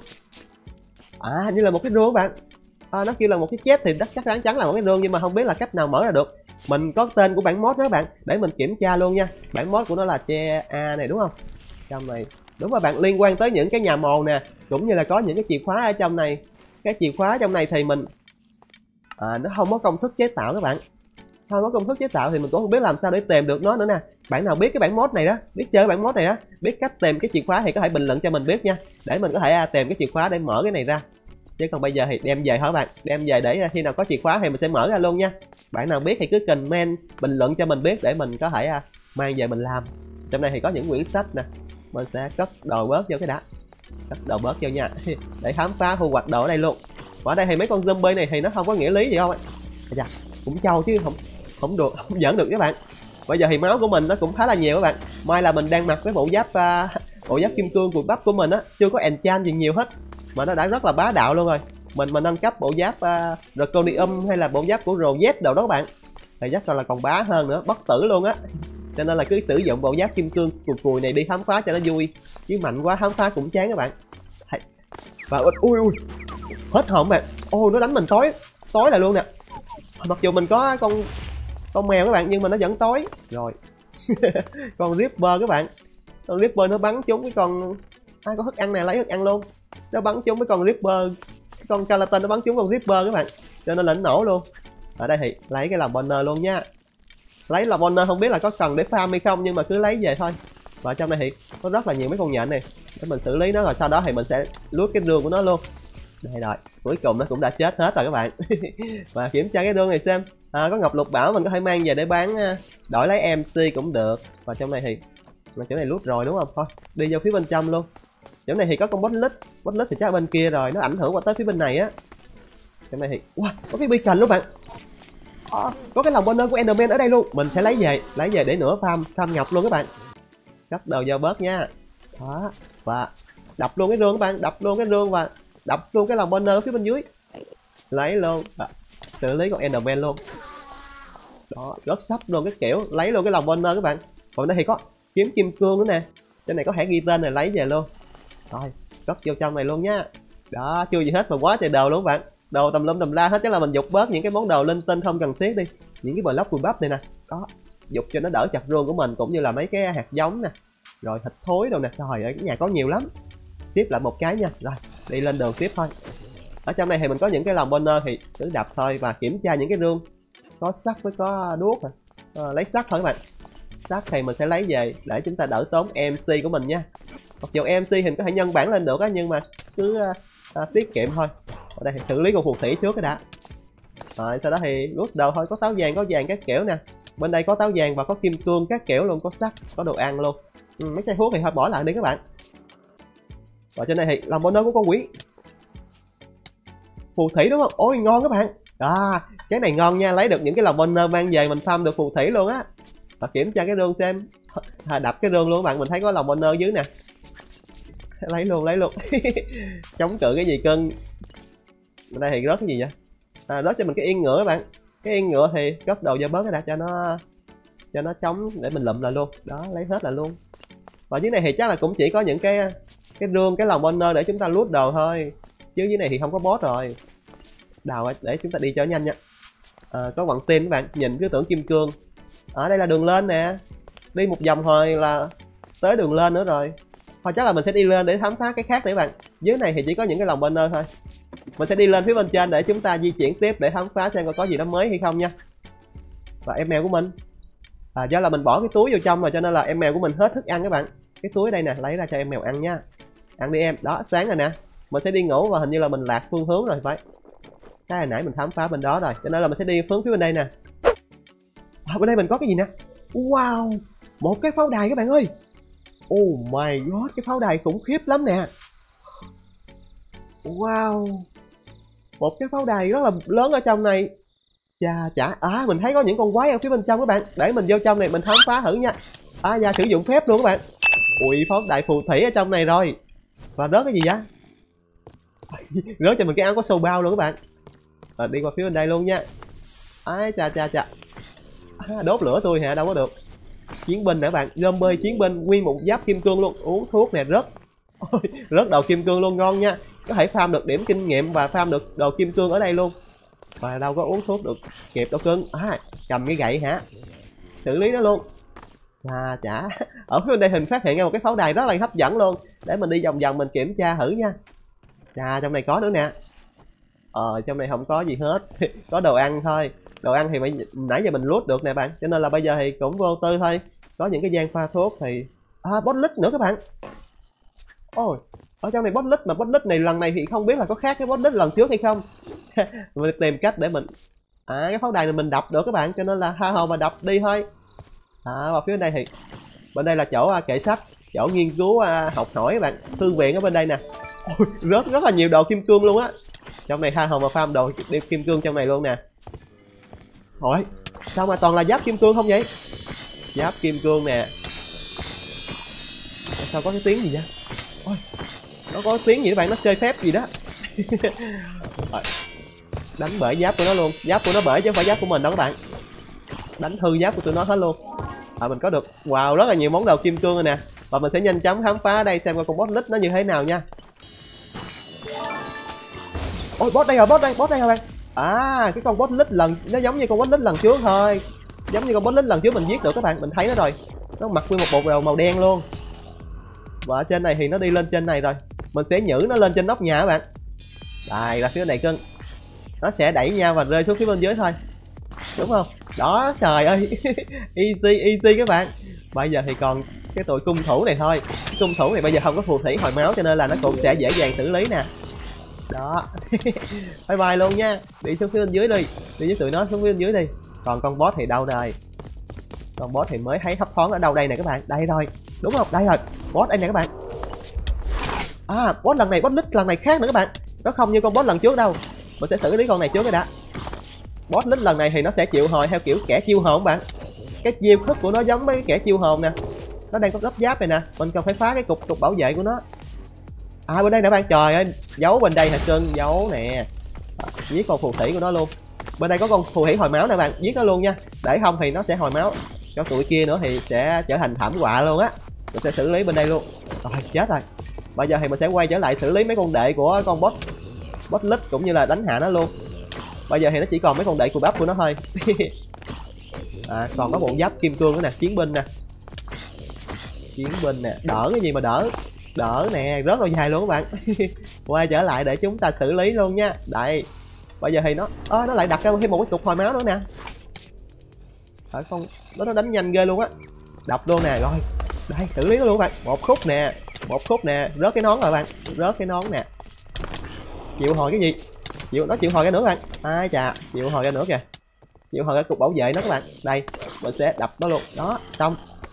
À, như là một cái rương các bạn. À, nó kêu là một cái chest thì chắc chắn chắn là một cái rương, nhưng mà không biết là cách nào mở ra được. Mình có tên của bản mod đó các bạn, để mình kiểm tra luôn nha. Bản mod của nó là che a này đúng không? Trong này đúng rồi bạn, liên quan tới những cái nhà mồ nè, cũng như là có những cái chìa khóa ở trong này. Cái chìa khóa trong này thì mình à, nó không có công thức chế tạo các bạn, không có công thức chế tạo thì mình cũng không biết làm sao để tìm được nó nữa nè. Bạn nào biết cái bản mod này đó, biết chơi bản mod này á, biết cách tìm cái chìa khóa thì có thể bình luận cho mình biết nha, để mình có thể tìm cái chìa khóa để mở cái này ra. Chứ còn bây giờ thì đem về hả bạn, đem về để khi nào có chìa khóa thì mình sẽ mở ra luôn nha. Bạn nào biết thì cứ comment bình luận cho mình biết để mình có thể mang về mình làm. Trong này thì có những quyển sách nè, mình sẽ cất đồ bớt vô cái đã, cất đồ bớt vô nha. Để khám phá thu hoạch đồ ở đây luôn. Ở đây thì mấy con zombie này thì nó không có nghĩa lý gì không ạ. Dạ, cũng trâu chứ không không được, không dẫn được các bạn. Bây giờ thì máu của mình nó cũng khá là nhiều các bạn. May là mình đang mặc cái bộ giáp uh, bộ giáp kim cương cùi bắp của mình á, chưa có enchant gì nhiều hết mà nó đã rất là bá đạo luôn rồi. Mình mà nâng cấp bộ giáp uh, Draconium hay là bộ giáp của Rosette đồ đó các bạn, thì chắc là còn bá hơn nữa, bất tử luôn á. Cho nên là cứ sử dụng bộ giáp kim cương cùi cùi này đi khám phá cho nó vui, chứ mạnh quá khám phá cũng chán các bạn. Và ui ui hết hồn bạn. Ô, nó đánh mình tối tối lại luôn nè. Mặc dù mình có con con mèo các bạn, nhưng mà nó vẫn tối rồi. Con Ripper các bạn, con Ripper nó bắn trúng cái con ai có thức ăn này, lấy thức ăn luôn. Nó bắn trúng với con Ripper, con Skeleton nó bắn trúng con Ripper các bạn, cho nên là nó nổ luôn. Ở đây thì lấy cái lòng banner luôn nha. Lấy lòng banner không biết là có cần để farm hay không, nhưng mà cứ lấy về thôi. Và trong này thì có rất là nhiều mấy con nhện này để mình xử lý nó, rồi sau đó thì mình sẽ lút cái rương của nó luôn. Đây rồi, cuối cùng nó cũng đã chết hết rồi các bạn. Và kiểm tra cái rương này xem. À, có ngọc lục bảo mình có thể mang về để bán, đổi lấy em xê cũng được. Và trong này thì là chỗ này lút rồi đúng không? Thôi đi vô phía bên trong luôn. Chỗ này thì có con boss lịch, boss lịch thì chắc ở bên kia rồi, nó ảnh hưởng qua tới phía bên này á. Chỗ này thì wow, có cái beacon luôn bạn. À, có cái lòng banner của Enderman ở đây luôn, mình sẽ lấy về, lấy về để nữa farm farm ngọc luôn các bạn. Cất đầu vào bớt nha. Đó, và đập luôn cái rương các bạn, đập luôn cái rương và đập luôn cái lòng banner ở phía bên dưới. Lấy luôn, à, xử lý con Enderman luôn. Đó, rất sắp luôn cái kiểu, lấy luôn cái lòng banner các bạn. Còn đây thì có kiếm kim cương nữa nè. Trên này có thẻ ghi tên này, lấy về luôn. Rồi, cất vô trong này luôn nhá. Đó, chưa gì hết mà quá trời đồ luôn các bạn. Đồ tầm lum tầm la hết, chắc là mình dục bớt những cái món đồ linh tinh không cần thiết đi. Những cái block cùi bắp này nè, có dục cho nó đỡ chặt rương của mình, cũng như là mấy cái hạt giống nè, rồi thịt thối đâu nè. Trời ơi, cái nhà có nhiều lắm. Ship lại một cái nha. Rồi, đi lên đường tiếp thôi. Ở trong này thì mình có những cái lòng banner thì cứ đập thôi, và kiểm tra những cái rương có sắt với có đuốc à. À, lấy sắt thôi các bạn. Sắt thì mình sẽ lấy về để chúng ta đỡ tốn em xê của mình nha. Mặc dù em xê thì mình có thể nhân bản lên được á, nhưng mà cứ à, tiết kiệm thôi. Ở đây thì xử lý con phù thủy trước cái đã. Rồi sau đó thì rút đầu thôi, có táo vàng, có vàng các kiểu nè. Bên đây có táo vàng và có kim cương các kiểu luôn, có sắt, có đồ ăn luôn. Ừ, mấy chai thuốc thì thôi bỏ lại đi các bạn. Và trên này thì lòng banner của con quỷ phù thủy đúng không? Ôi ngon các bạn. À, cái này ngon nha, lấy được những cái lòng banner mang về mình farm được phù thủy luôn á. và kiểm tra cái rương xem. À, đập cái rương luôn các bạn, mình thấy có lòng bonner dưới nè. Lấy luôn lấy luôn. Chống cự cái gì cưng. Bên đây thì rớt cái gì vậy? À, rớt cho mình cái yên ngựa các bạn. Cái yên ngựa thì cất đầu vô bớt cái đặt cho nó cho nó chống để mình lụm lại luôn. Đó, lấy hết lại luôn. Và dưới này thì chắc là cũng chỉ có những cái cái rương, cái lòng bonner để chúng ta loot đồ thôi, chứ dưới này thì không có boss rồi. Đào để chúng ta đi cho nhanh nha. À, có quặng tin các bạn, nhìn cứ tưởng kim cương. Ở đây là đường lên nè, đi một vòng hồi là tới đường lên nữa rồi. Thôi chắc là mình sẽ đi lên để khám phá cái khác nữa các bạn. Dưới này thì chỉ có những cái lòng bonner thôi. Mình sẽ đi lên phía bên trên để chúng ta di chuyển tiếp để khám phá xem có gì đó mới hay không nha. Và em mèo của mình, à, do là mình bỏ cái túi vô trong rồi cho nên là em mèo của mình hết thức ăn các bạn. Cái túi đây nè, lấy ra cho em mèo ăn nha. Ăn đi em. Đó, sáng rồi nè. Mình sẽ đi ngủ và hình như là mình lạc phương hướng rồi phải. Cái hồi nãy mình khám phá bên đó rồi, cho nên là mình sẽ đi hướng phía bên đây nè. À, bên đây mình có cái gì nè. Wow, một cái pháo đài các bạn ơi. Oh my god, cái pháo đài khủng khiếp lắm nè. Wow, một cái pháo đài rất là lớn ở trong này. Chà chả, à mình thấy có những con quái ở phía bên trong các bạn. Để mình vô trong này mình khám phá thử nha. À và sử dụng phép luôn các bạn. Ui, pháo đài phù thủy ở trong này rồi. Và rớt cái gì vậy? Rớt cho mình cái áo có sâu bao luôn các bạn. À, đi qua phía bên đây luôn nha. Ái chà chà chà. À, đốt lửa tôi hả, đâu có được. Chiến binh nè các bạn, zombie chiến binh nguyên một giáp kim cương luôn. Uống thuốc nè, rớt. Ôi, rớt đầu kim cương luôn, ngon nha. Có thể farm được điểm kinh nghiệm và farm được đồ kim cương ở đây luôn. Và đâu có uống thuốc được kịp đâu cưng. À, cầm cái gậy hả, xử lý nó luôn. À chả, ở phía bên đây hình phát hiện ra một cái pháo đài rất là hấp dẫn luôn. Để mình đi vòng vòng mình kiểm tra thử nha. Chà, trong này có nữa nè. Ờ, trong này không có gì hết. Có đồ ăn thôi. Đồ ăn thì nãy giờ mình loot được nè bạn, cho nên là bây giờ thì cũng vô tư thôi. Có những cái gian pha thuốc thì à, boss lít nữa các bạn. Ôi, ở trong này boss lít, mà boss lít này lần này thì không biết là có khác cái boss lít lần trước hay không. Mình tìm cách để mình à, cái pháo đài này mình đập được các bạn, cho nên là tha hồ mà đập đi thôi. À, và phía bên đây thì bên đây là chỗ uh, kệ sách, chỗ nghiên cứu uh, học hỏi các bạn, thư viện ở bên đây nè. Ôi, rất rất là nhiều đồ kim cương luôn á. Trong này tha hồ mà farm đồ đem kim cương trong này luôn nè. Ôi, sao mà toàn là giáp kim cương không vậy? Giáp kim cương nè. Sao có cái tiếng gì vậy? Ôi, nó có tiếng gì đó bạn, nó chơi phép gì đó. Đánh bể giáp của nó luôn, giáp của nó bể chứ không phải giáp của mình đâu các bạn. Đánh hư giáp của tụi nó hết luôn. À, mình có được wow rất là nhiều món đồ kim cương rồi nè. Và mình sẽ nhanh chóng khám phá đây xem coi con boss lít nó như thế nào nha. Ôi, boss đây rồi, boss đây, boss đây rồi bạn. À, cái con boss lít lần nó giống như con boss lít lần trước thôi. Giống như con boss lít lần trước mình giết được các bạn, mình thấy nó rồi. Nó mặc nguyên một bộ đồ màu đen luôn. Và ở trên này thì nó đi lên trên này rồi. Mình sẽ nhử nó lên trên nóc nhà các bạn. Đây là phía này cưng. Nó sẽ đẩy nhau và rơi xuống phía bên dưới thôi. Đúng không? Đó, trời ơi. Easy easy các bạn. Bây giờ thì còn cái tụi cung thủ này thôi. Cái cung thủ này bây giờ không có phù thủy hồi máu cho nên là nó cũng sẽ dễ dàng xử lý nè. Đó. Bye bye luôn nha. Đi xuống phía bên dưới đi. Đi với tụi nó xuống phía bên dưới đi. Còn con boss thì đâu rồi? Con boss thì mới thấy thấp thoáng ở đâu đây nè các bạn. Đây rồi. Đúng không? Đây rồi. Boss đây nè các bạn. À, boss lần này, boss lít lần này khác nữa các bạn. Nó không như con boss lần trước đâu. Mình sẽ xử lý con này trước rồi đã. Boss lít lần này thì nó sẽ chịu hồi theo kiểu kẻ chiêu hồn bạn. Cái chiêu thức của nó giống với cái kẻ chiêu hồn nè. Nó đang có gấp giáp này nè. Mình cần phải phá cái cục cục bảo vệ của nó. À, bên đây nè bạn, trời ơi, giấu bên đây hả cưng, giấu nè. À, giết con phù thủy của nó luôn. Bên đây có con phù thủy hồi máu nè bạn, giết nó luôn nha. Để không thì nó sẽ hồi máu. Cho tụi kia nữa thì sẽ trở thành thảm họa luôn á. Mình sẽ xử lý bên đây luôn. Rồi, chết rồi. Bây giờ thì mình sẽ quay trở lại xử lý mấy con đệ của con boss boss lít cũng như là đánh hạ nó luôn. Bây giờ thì nó chỉ còn mấy con đệ cù bắp của nó thôi. À, còn có bộ giáp kim cương nữa nè, chiến binh nè. Chiến binh nè, đỡ cái gì mà đỡ. Đỡ nè, rất là dài luôn các bạn. Quay trở lại để chúng ta xử lý luôn nha. Đây. Bây giờ thì nó à, nó lại đặt ra thêm một cái cục hồi máu nữa nè. Phải không? Nó nó đánh nhanh ghê luôn á. Đập luôn nè, rồi. Đây, xử lý nó luôn các bạn. Một khúc nè, một khúc nè, rớt cái nón rồi bạn. Rớt cái nón nè. Chịu hồi cái gì? Chịu nó chịu hồi cái nữa các bạn. Ai chà, chịu hồi cái nữa kìa. Chịu hồi cái cục bảo vệ nó các bạn. Đây, mình sẽ đập nó luôn. Đó, xong.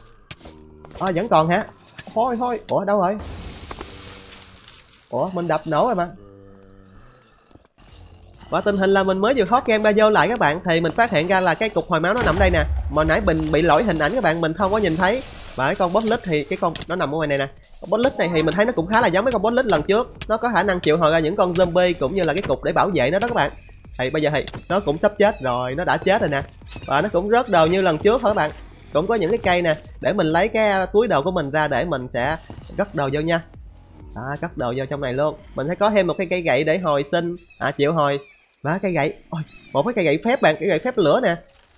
À, vẫn còn hả? Thôi thôi, ủa đâu rồi? Ủa mình đập nổ rồi mà. Và tình hình là mình mới vừa hot game ba vô lại các bạn, thì mình phát hiện ra là cái cục hồi máu nó nằm đây nè, mà nãy mình bị lỗi hình ảnh các bạn, mình không có nhìn thấy. Và cái con boss lít thì cái con nó nằm ở ngoài này nè, con boss lít này thì mình thấy nó cũng khá là giống mấy con boss lít lần trước, nó có khả năng triệu hồi ra những con zombie cũng như là cái cục để bảo vệ nó đó các bạn. Thì bây giờ thì nó cũng sắp chết rồi, nó đã chết rồi nè, và nó cũng rớt đồ như lần trước thôi các bạn. Cũng có những cái cây nè để mình lấy cái túi đồ của mình ra để mình sẽ cất đồ vô nha. À, cất đồ vô trong này luôn. Mình sẽ có thêm một cái cây gậy để hồi sinh, à triệu hồi. Và cây gậy, ôi, một cái cây gậy phép bạn, cái gậy phép lửa nè.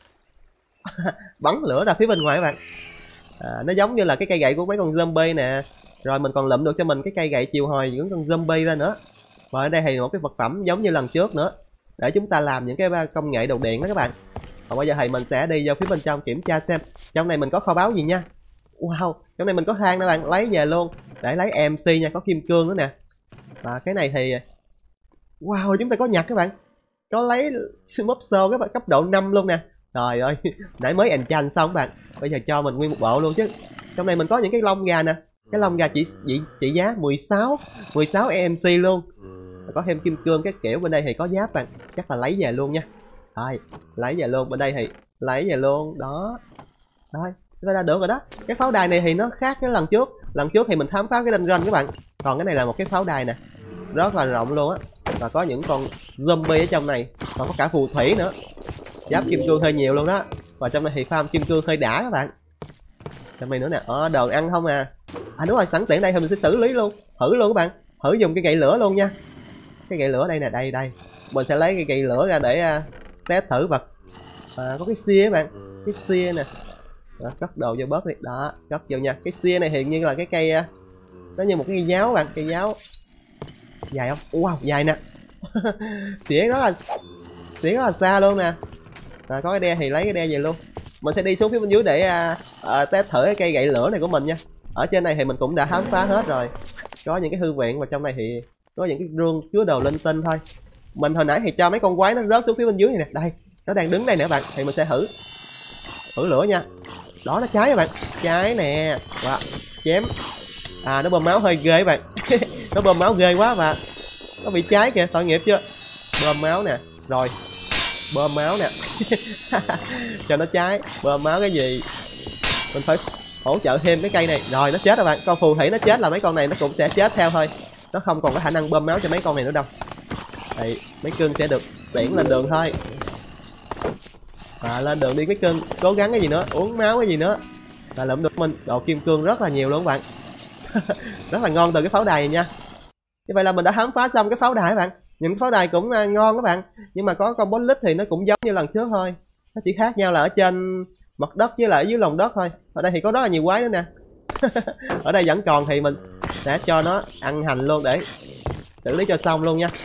Bắn lửa ra phía bên ngoài các bạn. À, nó giống như là cái cây gậy của mấy con zombie nè. Rồi mình còn lụm được cho mình cái cây gậy chiều hồi những con zombie ra nữa. Và ở đây thì một cái vật phẩm giống như lần trước nữa, để chúng ta làm những cái công nghệ đồ điện đó các bạn. Còn bây giờ thì mình sẽ đi vô phía bên trong kiểm tra xem trong này mình có kho báu gì nha. Wow, trong này mình có than đó bạn, lấy về luôn để lấy em xê nha, có kim cương nữa nè. Và cái này thì wow, chúng ta có nhặt các bạn, có lấy mobso các bạn, cấp độ năm luôn nè. Trời ơi, nãy mới enchant xong các bạn, bây giờ cho mình nguyên một bộ luôn chứ. Trong này mình có những cái lông gà nè, cái lông gà chỉ chỉ, chỉ giá mười sáu em xê luôn. Có thêm kim cương cái kiểu, bên đây thì có giáp bạn, chắc là lấy về luôn nha. Thôi, lấy về luôn, bên đây thì lấy về luôn, đó. Thôi, chúng ta đã được rồi đó. Cái pháo đài này thì nó khác cái lần trước. Lần trước thì mình khám phá cái dungeon các bạn. Còn cái này là một cái pháo đài nè, rất là rộng luôn á. Và có những con zombie ở trong này, và có cả phù thủy nữa. Giáp kim cương hơi nhiều luôn đó. Và trong này thì farm kim cương hơi đã các bạn. Trong này nữa nè, ờ, đồ ăn không à. À đúng rồi, sẵn tiện đây thì mình sẽ xử lý luôn, thử luôn các bạn, thử dùng cái gậy lửa luôn nha. Cái gậy lửa đây nè, đây đây, mình sẽ lấy cái gậy lửa ra để uh, test thử vật. À, có cái xia các bạn, cái xia nè. Đó, cất đồ vô bớt đi, đó, cất vô nha. Cái xia này hiện như là cái cây, uh, nó như một cái cây giáo bạn, cây giáo dài không? Wow, dài nè. Xỉa rất là xỉa rất là xa luôn nè. Rồi có cái đe thì lấy cái đe về luôn. Mình sẽ đi xuống phía bên dưới để uh, uh, test thử cái cây gậy lửa này của mình nha. Ở trên này thì mình cũng đã khám phá hết rồi. Có những cái thư viện, và trong này thì có những cái rương chứa đồ linh tinh thôi. Mình hồi nãy thì cho mấy con quái nó rớt xuống phía bên dưới này nè, đây nó đang đứng đây nè bạn, thì mình sẽ thử thử lửa nha. Đó, nó cháy các bạn, cháy nè. Wow, chém. À, nó bơm máu hơi ghê các bạn. Nó bơm máu ghê quá, và nó bị cháy kìa, tội nghiệp chưa. Bơm máu nè, rồi bơm máu nè. Cho nó cháy, bơm máu cái gì. Mình phải hỗ trợ thêm cái cây này. Rồi nó chết rồi bạn, con phù thủy nó chết là mấy con này nó cũng sẽ chết theo thôi, nó không còn có khả năng bơm máu cho mấy con này nữa đâu. Thì mấy cưng sẽ được tiễn lên đường thôi. À, lên đường đi mấy cưng, cố gắng cái gì nữa, uống máu cái gì nữa là lượm được mình đồ kim cương rất là nhiều luôn các bạn. Rất là ngon từ cái pháo đài này nha. Như vậy là mình đã khám phá xong cái pháo đài các bạn. Những cái pháo đài cũng uh, ngon các bạn, nhưng mà có con boss lít thì nó cũng giống như lần trước thôi, nó chỉ khác nhau là ở trên mặt đất với lại ở dưới lòng đất thôi. Ở đây thì có rất là nhiều quái nữa nè. Ở đây vẫn còn thì mình sẽ cho nó ăn hành luôn để xử lý cho xong luôn nha.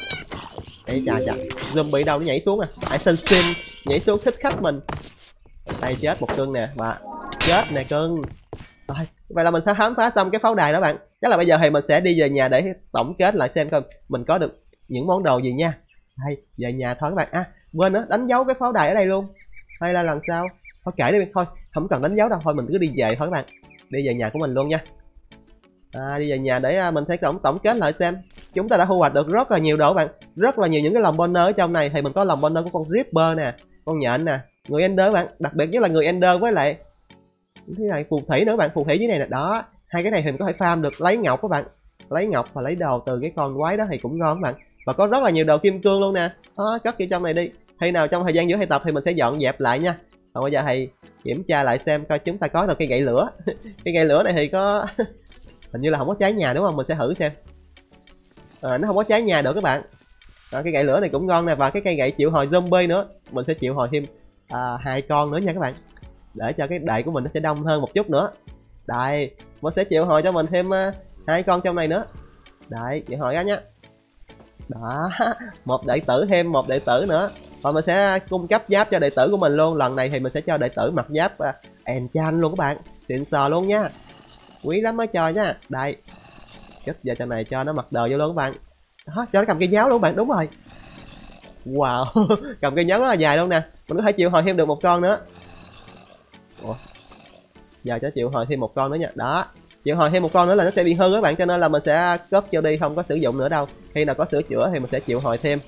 Ê chà chà, zombie đâu nó nhảy xuống à, assassin nhảy xuống thích khách mình. Đây chết một cưng nè, và chết nè cưng. Rồi, vậy là mình sẽ khám phá xong cái pháo đài đó bạn. Chắc là bây giờ thì mình sẽ đi về nhà để tổng kết lại xem coi mình có được những món đồ gì nha. Đây, về nhà thôi các bạn. À, quên nữa, đánh dấu cái pháo đài ở đây luôn. Hay là lần sau? Thôi kệ đi, thôi, không cần đánh dấu đâu, thôi mình cứ đi về thôi các bạn. Đi về nhà của mình luôn nha. À, đi về nhà để mình sẽ tổng tổng kết lại xem chúng ta đã thu hoạch được rất là nhiều đồ các bạn, rất là nhiều những cái lòng bonus ở trong này. Thì mình có lòng bonus của con Ripper nè, con nhện nè, người Ender các bạn, đặc biệt nhất là người Ender với lại cái này phù thủy nữa các bạn, phù thủy dưới này nè. Đó, hai cái này thì mình có thể farm được, lấy ngọc các bạn, lấy ngọc và lấy đồ từ cái con quái đó thì cũng ngon các bạn. Và có rất là nhiều đồ kim cương luôn nè. Đó, cất vô trong này đi, khi nào trong thời gian giữa hai tập thì mình sẽ dọn dẹp lại nha. Còn bây giờ thì kiểm tra lại xem coi chúng ta có được cây gậy lửa. Cái gậy lửa này thì có hình như là không có cháy nhà đúng không, mình sẽ thử xem. À, nó không có cháy nhà được các bạn. À, cái gậy lửa này cũng ngon nè, và cái cây gậy triệu hồi zombie nữa, mình sẽ triệu hồi thêm à, hai con nữa nha các bạn, để cho cái đại của mình nó sẽ đông hơn một chút nữa. Đây, mình sẽ triệu hồi cho mình thêm uh, hai con trong này nữa. Đấy, triệu hồi ra nhá. Đó, một đệ tử thêm một đệ tử nữa, và mình sẽ cung cấp giáp cho đệ tử của mình luôn. Lần này thì mình sẽ cho đệ tử mặc giáp uh, enchant luôn các bạn, xịn sò luôn nha, quý lắm mới cho nha. Đây, cất vào trong này cho nó mặc đồ vô luôn các bạn. Đó, cho nó cầm cây giáo luôn các bạn, đúng rồi. Wow, cầm cây giáo rất là dài luôn nè, mình có thể triệu hồi thêm được một con nữa. Ủa, giờ cho triệu hồi thêm một con nữa nha. Đó, triệu hồi thêm một con nữa là nó sẽ bị hư các bạn, cho nên là mình sẽ cất cho đi, không có sử dụng nữa đâu. Khi nào có sửa chữa thì mình sẽ triệu hồi thêm.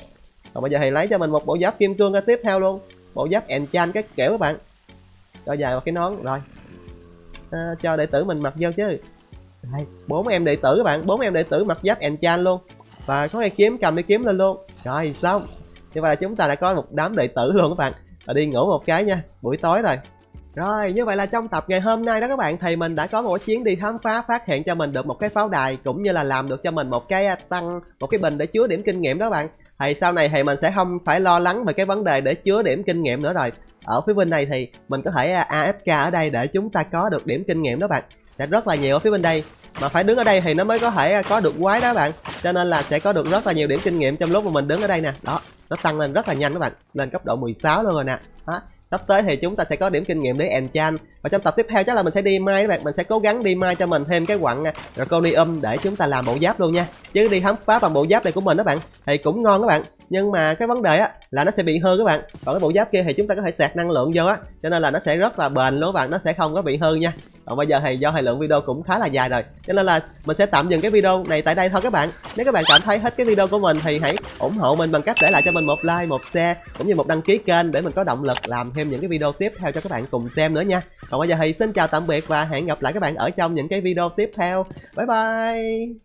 Còn bây giờ thì lấy cho mình một bộ giáp kim cương ra tiếp theo luôn, bộ giáp enchant các kiểu các bạn, cho dài vào cái nón rồi, à, cho đệ tử mình mặc vô chứ. Đây, bốn em đệ tử các bạn, bốn em đệ tử mặc giáp enchant luôn, và có cây kiếm, cầm cây kiếm lên luôn. Rồi xong, như vậy là chúng ta đã có một đám đệ tử luôn các bạn. Và đi ngủ một cái nha, buổi tối rồi. Rồi, như vậy là trong tập ngày hôm nay đó các bạn, thì mình đã có một chuyến đi khám phá, phát hiện cho mình được một cái pháo đài, cũng như là làm được cho mình một cái tăng, một cái bình để chứa điểm kinh nghiệm đó các bạn. Thì sau này thì mình sẽ không phải lo lắng về cái vấn đề để chứa điểm kinh nghiệm nữa rồi. Ở phía bên này thì mình có thể a ép ca ở đây để chúng ta có được điểm kinh nghiệm đó bạn. Sẽ rất là nhiều ở phía bên đây, mà phải đứng ở đây thì nó mới có thể có được quái đó bạn, cho nên là sẽ có được rất là nhiều điểm kinh nghiệm trong lúc mà mình đứng ở đây nè. Đó, nó tăng lên rất là nhanh các bạn, lên cấp độ mười sáu luôn rồi nè. Đó, sắp tới thì chúng ta sẽ có điểm kinh nghiệm để enchant, và trong tập tiếp theo chắc là mình sẽ đi mai các bạn, mình sẽ cố gắng đi mai cho mình thêm cái quặng draconium để chúng ta làm bộ giáp luôn nha. Chứ đi khám phá bằng bộ giáp này của mình đó bạn thì cũng ngon các bạn, nhưng mà cái vấn đề á là nó sẽ bị hư các bạn. Còn cái bộ giáp kia thì chúng ta có thể sạc năng lượng vô á, cho nên là nó sẽ rất là bền luôn các bạn, nó sẽ không có bị hư nha. Còn bây giờ thì do thời lượng video cũng khá là dài rồi, cho nên là mình sẽ tạm dừng cái video này tại đây thôi các bạn. Nếu các bạn cảm thấy hết cái video của mình thì hãy ủng hộ mình bằng cách để lại cho mình một like, một share cũng như một đăng ký kênh để mình có động lực làm thêm những cái video tiếp theo cho các bạn cùng xem nữa nha. Còn bây giờ thì xin chào tạm biệt và hẹn gặp lại các bạn ở trong những cái video tiếp theo. Bye bye.